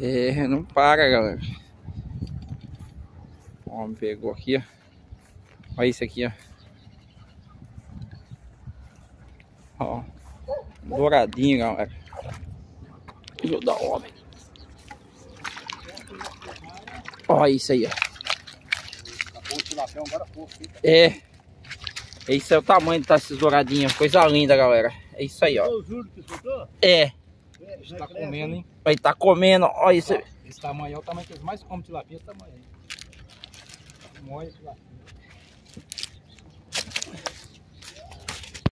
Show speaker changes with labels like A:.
A: É, não para, galera. O homem pegou aqui, ó. Olha isso aqui, ó. Ó, douradinho, galera. Ajudar o homem. Olha isso aí, ó. É. Esse é o tamanho tá esses douradinhos. Coisa linda, galera. É isso aí, ó. É.
B: Ele tá comendo, hein?
A: Ele tá comendo. Olha isso aí.
B: Esse tamanho é o tamanho que eles mais comem tilapia, esse tamanho aí. Moia tilapia.